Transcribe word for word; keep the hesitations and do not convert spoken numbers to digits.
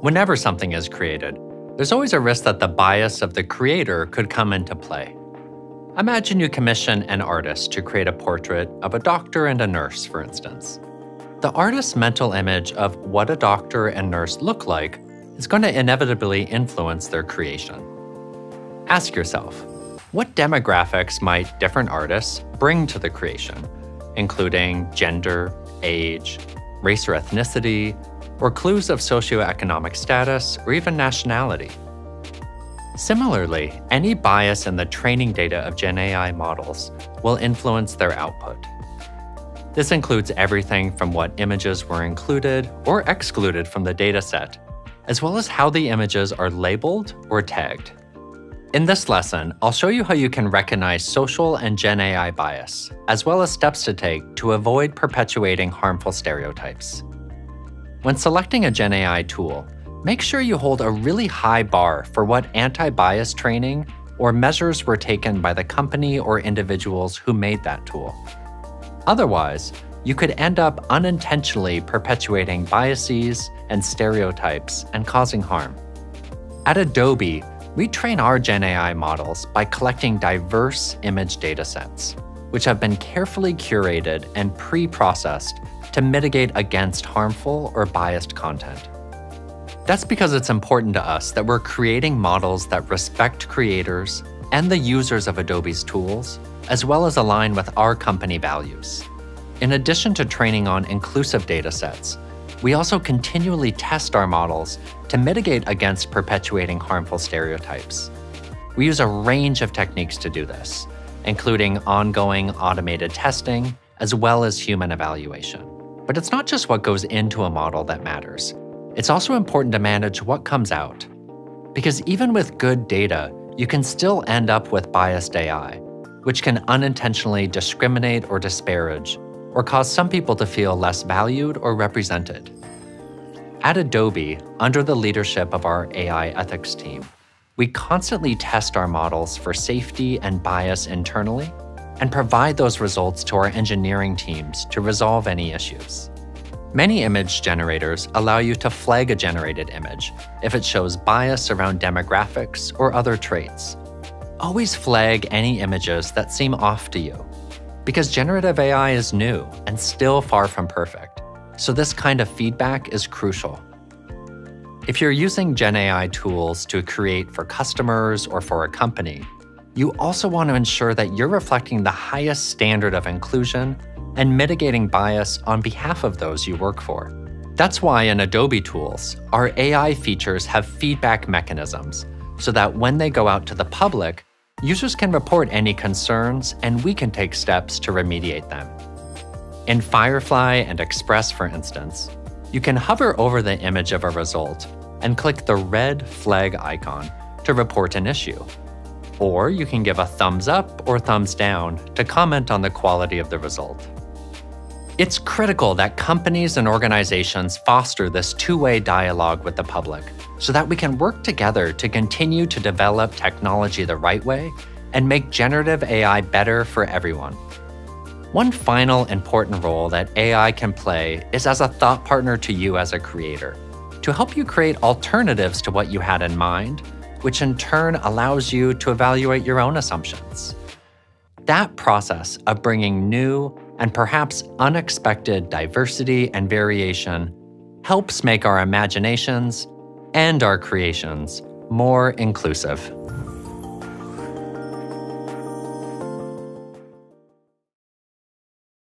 Whenever something is created, there's always a risk that the bias of the creator could come into play. Imagine you commission an artist to create a portrait of a doctor and a nurse, for instance. The artist's mental image of what a doctor and nurse look like is going to inevitably influence their creation. Ask yourself, what demographics might different artists bring to the creation, including gender, age, race or ethnicity, or clues of socioeconomic status or even nationality? Similarly, any bias in the training data of Gen A I models will influence their output. This includes everything from what images were included or excluded from the dataset, as well as how the images are labeled or tagged. In this lesson, I'll show you how you can recognize social and Gen A I bias, as well as steps to take to avoid perpetuating harmful stereotypes. When selecting a Gen A I tool, make sure you hold a really high bar for what anti-bias training or measures were taken by the company or individuals who made that tool. Otherwise, you could end up unintentionally perpetuating biases and stereotypes and causing harm. At Adobe, we train our Gen A I models by collecting diverse image datasets, which have been carefully curated and pre-processed to mitigate against harmful or biased content. That's because it's important to us that we're creating models that respect creators and the users of Adobe's tools, as well as align with our company values. In addition to training on inclusive datasets, we also continually test our models to mitigate against perpetuating harmful stereotypes. We use a range of techniques to do this, including ongoing automated testing, as well as human evaluation. But it's not just what goes into a model that matters. It's also important to manage what comes out. Because even with good data, you can still end up with biased A I, which can unintentionally discriminate or disparage, or cause some people to feel less valued or represented. At Adobe, under the leadership of our A I ethics team, we constantly test our models for safety and bias internally and provide those results to our engineering teams to resolve any issues. Many image generators allow you to flag a generated image if it shows bias around demographics or other traits. Always flag any images that seem off to you, because generative A I is new and still far from perfect, so this kind of feedback is crucial. If you're using Gen A I tools to create for customers or for a company, you also want to ensure that you're reflecting the highest standard of inclusion and mitigating bias on behalf of those you work for. That's why in Adobe tools, our A I features have feedback mechanisms so that when they go out to the public, users can report any concerns and we can take steps to remediate them. In Firefly and Express, for instance, you can hover over the image of a result and click the red flag icon to report an issue. Or you can give a thumbs up or thumbs down to comment on the quality of the result. It's critical that companies and organizations foster this two-way dialogue with the public so that we can work together to continue to develop technology the right way and make generative A I better for everyone. One final important role that A I can play is as a thought partner to you as a creator, to help you create alternatives to what you had in mind, which in turn allows you to evaluate your own assumptions. That process of bringing new and perhaps unexpected diversity and variation helps make our imaginations and our creations more inclusive.